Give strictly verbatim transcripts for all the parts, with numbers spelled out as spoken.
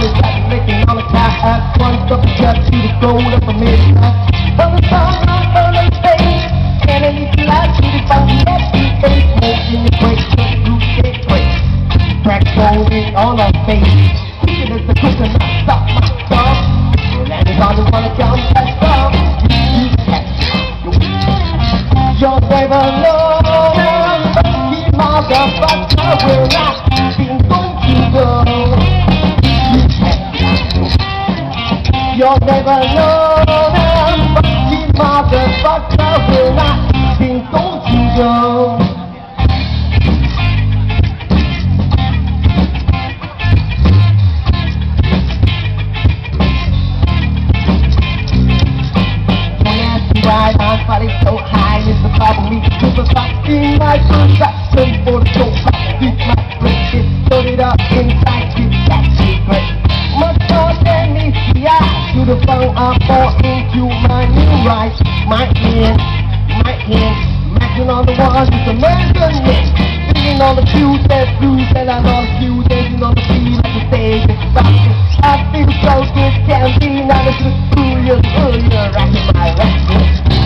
is that making on the cat at one stop to cut to the gold of a midnight. From the sun right on the face, and then you can lie to the funky every day. Smoking the break, blue shit break. Crack folding on our face. Even as the cushion not stop my thumb. Well, anybody wanna come that far? You can't stop. You'll never know. He motherfucker will not be going to go. You can't stop. You'll never know. He motherfucker will not be going to go. Right on, body so high is the problem. Me super fucking my first action for the show. Beat my break it, turn it up inside, keep that secret. Much more than meets the eye. To the phone, I fall into my new rise. My hand, my hand, matching on the walls with American men. Singing on the cues and blues, and I know the cues, dancing on the beat like a stage. I feel so good, can't be now it's just earlier, earlier, rocking my record.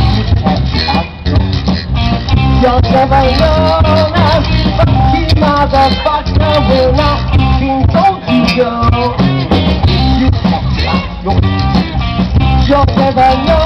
You'll never know now, funky motherfucker will not be told to go. You can't stop. You'll never know.